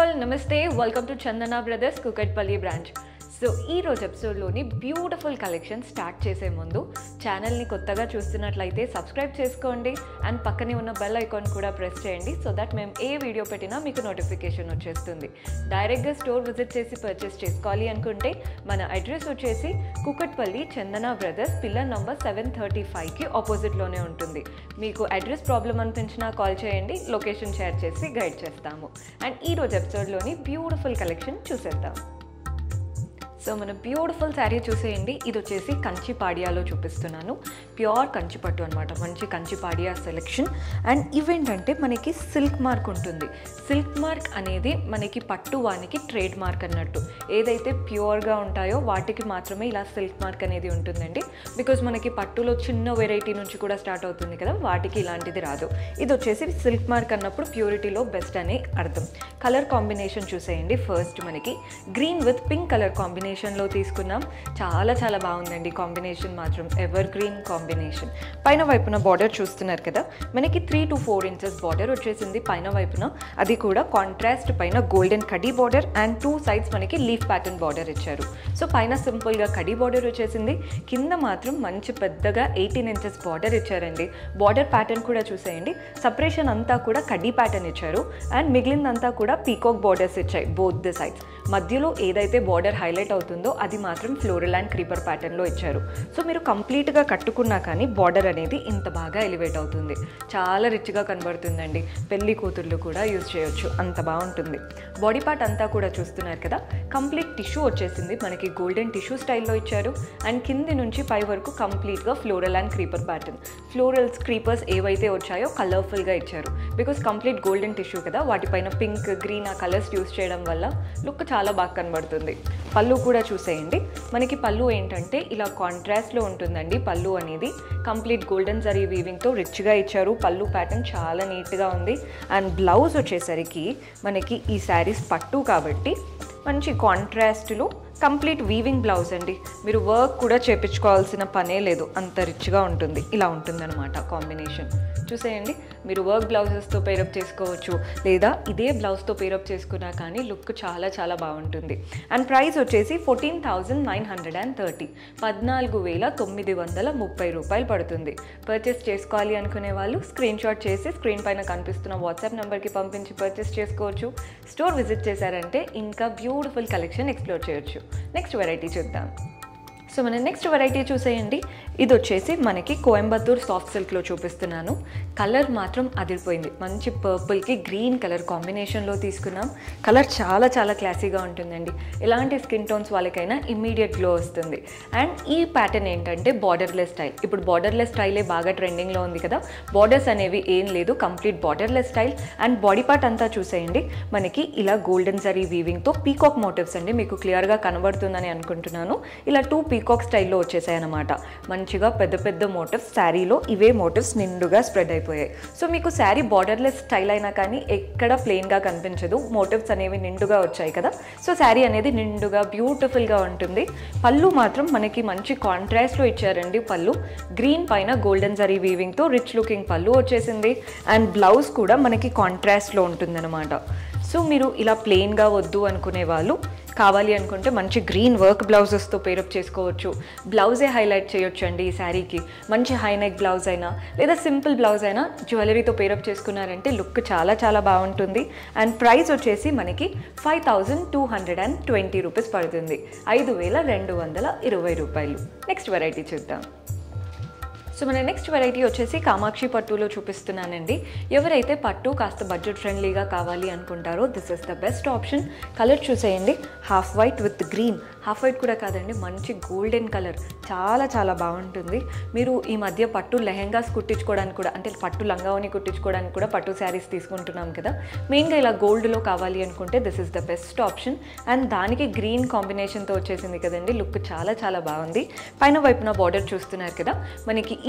all, Namaste. Welcome to Chandana Brothers Kukatpalli branch. So ఈ రోజు ఎపిసోడ్లోని బ్యూటిఫుల్ కలెక్షన్ స్టార్ట్ చేసే ముందు ఛానల్ని కొత్తగా చూస్తున్నట్లయితే సబ్స్క్రైబ్ చేసుకోండి అండ్ పక్కనే ఉన్న బెల్ ఐకాన్ కూడా ప్రెస్ చేయండి సో దట్ మేము ఏ వీడియో పెట్టినా మీకు నోటిఫికేషన్ వచ్చేస్తుంది. డైరెక్ట్గా స్టోర్ విజిట్ చేసి పర్చేస్ చేసుకోవాలి అనుకుంటే మన అడ్రస్ వచ్చేసి Kukatpally Chandana brothers pillar number 735కి ఆపోజిట్లోనే ఉంటుంది. మీకు అడ్రస్ ప్రాబ్లం అనిపించినా కాల్ చేయండి, లొకేషన్ షేర్ చేసి గైడ్ చేస్తాము. అండ్ ఈ రోజు ఎపిసోడ్లోని బ్యూటిఫుల్ కలెక్షన్ చూసేద్దాం. సో మన బ్యూటిఫుల్ శారీ చూసేయండి. ఇది వచ్చేసి కంచి పాడియాలో చూపిస్తున్నాను. ప్యూర్ కంచి పట్టు అనమాట, మంచి కంచి పాడియా సెలెక్షన్. అండ్ ఇవేంటంటే మనకి సిల్క్ మార్క్ ఉంటుంది. సిల్క్ మార్క్ అనేది మనకి పట్టు వానికి ట్రేడ్ మార్క్ అన్నట్టు. ఏదైతే ప్యూర్గా ఉంటాయో వాటికి మాత్రమే ఇలా సిల్క్ మార్క్ అనేది ఉంటుందండి. బికాజ్ మనకి పట్టులో చిన్న వెరైటీ నుంచి కూడా స్టార్ట్ అవుతుంది కదా, వాటికి ఇలాంటిది రాదు. ఇది వచ్చేసి సిల్క్ మార్క్ అన్నప్పుడు ప్యూరిటీలో బెస్ట్ అని అర్థం. కలర్ కాంబినేషన్ చూసేయండి. ఫస్ట్ మనకి గ్రీన్ విత్ పింక్ కలర్ కాంబినేషన్లో తీసుకున్నాం. చాలా చాలా బాగుందండి కాంబినేషన్ మాత్రం, ఎవర్ గ్రీన్ కాంబినేషన్. పైన వైపున బార్డర్ చూస్తున్నారు కదా, మనకి 3 to 4 inches బార్డర్ వచ్చేసింది పైన వైపున. అది కూడా కాంట్రాస్ట్ పైన గోల్డెన్ కడీ బార్డర్ అండ్ 2 sides మనకి లీఫ్ ప్యాటర్న్ బార్డర్ ఇచ్చారు. సో పైన సింపుల్గా కడీ బార్డర్ వచ్చేసింది, కింద మాత్రం మంచి పెద్దగా 18 inches బార్డర్ ఇచ్చారండి. బార్డర్ ప్యాటర్న్ కూడా చూసేయండి. సపరేషన్ అంతా కూడా కడీ ప్యాటర్న్ ఇచ్చారు అండ్ మిగిలిందంతా కూడా పీకాక్ బార్డర్స్ ఇచ్చాయి బోత్ ది సైడ్స్. మధ్యలో ఏదైతే బార్డర్ హైలైట్ అవుతుందో అది మాత్రం ఫ్లోరల్ అండ్ క్రీపర్ ప్యాటర్న్లో ఇచ్చారు. సో మీరు కంప్లీట్గా కట్టుకున్నా కానీ బార్డర్ అనేది ఇంత బాగా ఎలివేట్ అవుతుంది. చాలా రిచ్గా కనబడుతుందండి. పెళ్లి కూతుర్లు కూడా యూజ్ చేయొచ్చు, అంత బాగుంటుంది. బాడీ పార్ట్ అంతా కూడా చూస్తున్నారు కదా, కంప్లీట్ టిష్యూ వచ్చేసింది మనకి, గోల్డెన్ టిష్యూ స్టైల్లో ఇచ్చారు. అండ్ కింది నుంచి పై వరకు కంప్లీట్గా floral and creeper pattern. Florals creepers ఏవైతే వచ్చాయో కలర్ఫుల్గా ఇచ్చారు. బికాస్ కంప్లీట్ గోల్డెన్ టిష్యూ కదా, వాటిపైన పింక్ గ్రీన్ ఆ కలర్స్ యూజ్ చేయడం వల్ల లుక్ చాలా బాగా కనబడుతుంది. పళ్ళు కూడా చూసేయండి. మనకి పళ్ళు ఏంటంటే ఇలా కాంట్రాస్ట్లో ఉంటుందండి. పళ్ళు అనేది కంప్లీట్ గోల్డెన్ జరీ వీవింగ్తో రిచ్గా ఇచ్చారు. పళ్ళు ప్యాటర్న్ చాలా నీట్గా ఉంది. అండ్ బ్లౌజ్ వచ్చేసరికి మనకి ఈ శారీస్ పట్టు కాబట్టి మంచి కాంట్రాస్ట్లో కంప్లీట్ వీవింగ్ బ్లౌజ్ అండి. మీరు వర్క్ కూడా చేపించుకోవాల్సిన పనే లేదు, అంత రిచ్గా ఉంటుంది. ఇలా ఉంటుందన్నమాట కాంబినేషన్. చూసేయండి, మీరు వర్క్ బ్లౌజెస్తో పేరప్ చేసుకోవచ్చు, లేదా ఇదే బ్లౌజ్తో పేరప్ చేసుకున్నా కానీ లుక్ చాలా చాలా బాగుంటుంది. అండ్ ప్రైస్ వచ్చేసి 14,930, 14,930 రూపాయలు పడుతుంది. పర్చేస్ చేసుకోవాలి అనుకునే వాళ్ళు స్క్రీన్ షాట్ చేసి స్క్రీన్ పైన కనిపిస్తున్న వాట్సాప్ నెంబర్కి పంపించి పర్చేస్ చేసుకోవచ్చు. స్టోర్ విజిట్ చేశారంటే ఇంకా బ్యూటిఫుల్ కలెక్షన్ ఎక్స్ప్లోర్ చేయొచ్చు. నెక్స్ట్ వెరైటీ చూద్దాం. సో మన నెక్స్ట్ వెరైటీ చూసేయండి. ఇది వచ్చేసి మనకి కోయంబత్తూర్ సాఫ్ట్ సిల్క్లో చూపిస్తున్నాను. కలర్ మాత్రం అదిరిపోయింది. మంచి పర్పుల్కి గ్రీన్ కలర్ కాంబినేషన్లో తీసుకున్నాం. కలర్ చాలా చాలా క్లాసీగా ఉంటుందండి. ఎలాంటి స్కిన్ టోన్స్ వాళ్ళకైనా ఇమ్మీడియట్ గ్లో వస్తుంది. అండ్ ఈ ప్యాటర్న్ ఏంటంటే బార్డర్లెస్ స్టైల్. ఇప్పుడు బార్డర్లెస్ స్టైలే బాగా ట్రెండింగ్లో ఉంది కదా, బార్డర్స్ అనేవి ఏం లేదు, complete borderless style. And body part అంతా చూసేయండి. మనకి ఇలా గోల్డెన్ జరీ వీవింగ్తో పీకాక్ మోటివ్స్ అండి, మీకు క్లియర్గా కనబడుతుందని అనుకుంటున్నాను. ఇలా 2 పీకాక్ స్టైల్లో వచ్చేసాయి అన్నమాట. మంచిగా పెద్ద పెద్ద మోటివ్స్ శారీలో, ఇవే మోటివ్స్ నిండుగా స్ప్రెడ్ అయిపోయాయి. సో మీకు శారీ బార్డర్లెస్ స్టైల్ అయినా కానీ ఎక్కడ ప్లెయిన్గా కనిపించదు, మోటివ్స్ అనేవి నిండుగా వచ్చాయి కదా. సో శారీ అనేది నిండుగా బ్యూటిఫుల్గా ఉంటుంది. పళ్ళు మాత్రం మనకి మంచి కాంట్రాస్ట్లో ఇచ్చారండి. పళ్ళు గ్రీన్ పైన గోల్డెన్ జరీ వీవింగ్తో రిచ్ లుకింగ్ పళ్ళు వచ్చేసింది. అండ్ బ్లౌజ్ కూడా మనకి కాంట్రాస్ట్లో ఉంటుందన్నమాట. సో మీరు ఇలా ప్లెయిన్గా వద్దు అనుకునే వాళ్ళు కావాలి అనుకుంటే మంచి గ్రీన్ వర్క్ బ్లౌజెస్తో పేరప్ చేసుకోవచ్చు. బ్లౌజే హైలైట్ చేయొచ్చు అండి ఈ శారీకి. మంచి హై నెక్ బ్లౌజ్ అయినా లేదా సింపుల్ బ్లౌజ్ అయినా జ్యువెలరీతో పేరప్ చేసుకున్నారంటే లుక్ చాలా చాలా బాగుంటుంది. అండ్ ప్రైస్ వచ్చేసి మనకి 5,220 రూపీస్ పడుతుంది, 5,220 రూపాయలు. నెక్స్ట్ వెరైటీ చూద్దాం. సో మన నెక్స్ట్ వెరైటీ వచ్చేసి కామాక్షి పట్టులో చూపిస్తున్నానండి. ఎవరైతే పట్టు కాస్త బడ్జెట్ ఫ్రెండ్లీగా కావాలి అనుకుంటారో this is the best option. Colour చూసేయండి, half white with green. Half white కూడా కాదండి, మంచి గోల్డెన్ కలర్, చాలా చాలా బాగుంటుంది. మీరు ఈ మధ్య పట్టు లెహెంగాస్ కుట్టించుకోవడానికి కూడా, అంటే పట్టు లంగావని కుట్టించుకోవడానికి కూడా పట్టు శారీస్ తీసుకుంటున్నాం కదా, మెయిన్గా ఇలా గోల్డ్లో కావాలి అనుకుంటే this is the best option. And దానికి గ్రీన్ కాంబినేషన్తో వచ్చేసింది కదండి, లుక్ చాలా చాలా బాగుంది. పైన వైపున బార్డర్ చూస్తున్నారు కదా, మనకి ఈ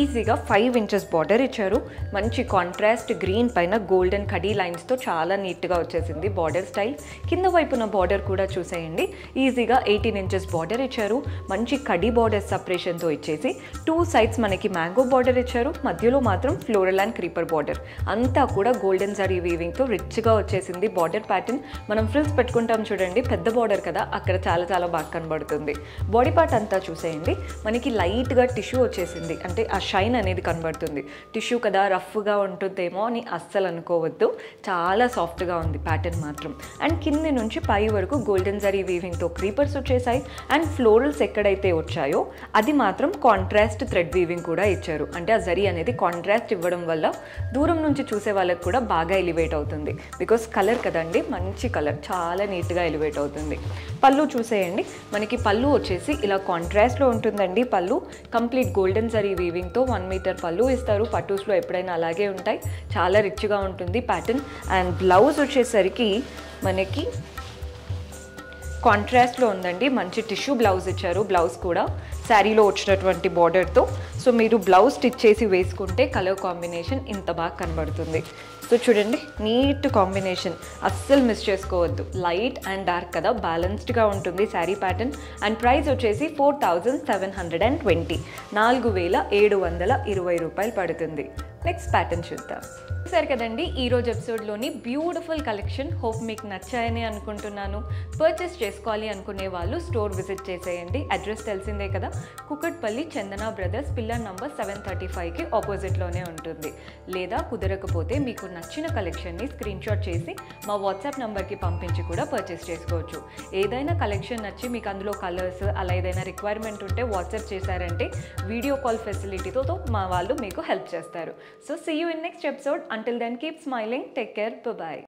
ఈజీగా 5 ఇంచెస్ బార్డర్ ఇచ్చారు. మంచి కాంట్రాస్ట్ గ్రీన్ పైన గోల్డెన్ కడీ లైన్స్తో చాలా నీట్గా వచ్చేసింది బార్డర్ స్టైల్. కింద వైపున బార్డర్ కూడా చూసేయండి, ఈజీగా 18 ఇంచెస్ బార్డర్ ఇచ్చారు. మంచి కడీ బార్డర్ సపరేషన్తో ఇచ్చేసి 2 సైడ్స్ మనకి మ్యాంగో బార్డర్ ఇచ్చారు. మధ్యలో మాత్రం ఫ్లోరల్ అండ్ క్రీపర్ బార్డర్. అంతా కూడా గోల్డెన్ జరీ వీవింగ్తో రిచ్గా వచ్చేసింది బార్డర్ ప్యాటర్న్. మనం ఫ్రిల్స్ పెట్టుకుంటాం చూడండి, పెద్ద బార్డర్ కదా, అక్కడ చాలా చాలా బాగా కనబడుతుంది. బాడీ పార్ట్ అంతా చూసేయండి, మనకి లైట్గా టిష్యూ వచ్చేసింది, అంటే ఆ షైన్ అనేది కనబడుతుంది. టిష్యూ కదా రఫ్గా ఉంటుందేమో అని అస్సలు అనుకోవద్దు, చాలా సాఫ్ట్గా ఉంది ప్యాటర్న్ మాత్రం. అండ్ కింది నుంచి పై వరకు గోల్డెన్ జరీ వీవింగ్తో క్రీపర్స్ వచ్చేసాయి. అండ్ ఫ్లోరల్స్ ఎక్కడైతే వచ్చాయో అది మాత్రం కాంట్రాస్ట్ థ్రెడ్ వీవింగ్ కూడా ఇచ్చారు. అంటే ఆ జరీ అనేది కాంట్రాస్ట్ ఇవ్వడం వల్ల దూరం నుంచి చూసే వాళ్ళకి కూడా బాగా ఎలివేట్ అవుతుంది. బికాస్ కలర్ కదండి, మంచి కలర్, చాలా నీట్గా ఎలివేట్ అవుతుంది. పళ్ళు చూసేయండి, మనకి పళ్ళు వచ్చేసి ఇలా కాంట్రాస్ట్లో ఉంటుందండి. పళ్ళు కంప్లీట్ గోల్డెన్ జరీ వీవింగ్తో 1 మీటర్ పళ్ళు ఇస్తారు. పట్టూస్లో ఎప్పుడైనా అలాగే ఉంటాయి, చాలా రిచ్గా ఉంటుంది ప్యాటర్న్. అండ్ బ్లౌజ్ వచ్చేసరికి మనకి కాంట్రాస్ట్లో ఉందండి, మంచి టిష్యూ బ్లౌజ్ ఇచ్చారు. బ్లౌజ్ కూడా శారీలో వచ్చినటువంటి బార్డర్తో. సో మీరు బ్లౌజ్ స్టిచ్ చేసి వేసుకుంటే కలర్ కాంబినేషన్ ఇంత బాగా కనబడుతుంది. సో చూడండి, నీట్ కాంబినేషన్, అస్సలు మిస్ చేసుకోవద్దు. లైట్ అండ్ డార్క్ కదా, బ్యాలెన్స్డ్గా ఉంటుంది శారీ ప్యాటర్న్. అండ్ ప్రైస్ వచ్చేసి 4720, 4720 రూపాయలు పడుతుంది. నెక్స్ట్ ప్యాటర్న్ చూద్దాం. సరే కదండి, ఈరోజు ఎపిసోడ్లోని బ్యూటిఫుల్ కలెక్షన్ హోప్ మీకు నచ్చాయని అనుకుంటున్నాను. పర్చేస్ చేసుకోవాలి అనుకునే వాళ్ళు స్టోర్ విజిట్ చేసేయండి. అడ్రస్ తెలిసిందే కదా, Kukatpally Chandana brothers, pillar number 735కి ఆపోజిట్లోనే ఉంటుంది. లేదా కుదరకపోతే మీకు నచ్చిన కలెక్షన్ని స్క్రీన్ షాట్ చేసి మా వాట్సాప్ నెంబర్కి పంపించి కూడా పర్చేస్ చేసుకోవచ్చు. ఏదైనా కలెక్షన్ నచ్చి మీకు అందులో కలర్స్ అలా ఏదైనా రిక్వైర్మెంట్ ఉంటే వాట్సాప్ చేశారంటే వీడియో కాల్ ఫెసిలిటీతో మా వాళ్ళు మీకు హెల్ప్ చేస్తారు. So see you in next episode. Until then, keep smiling. Take care. Bye-bye.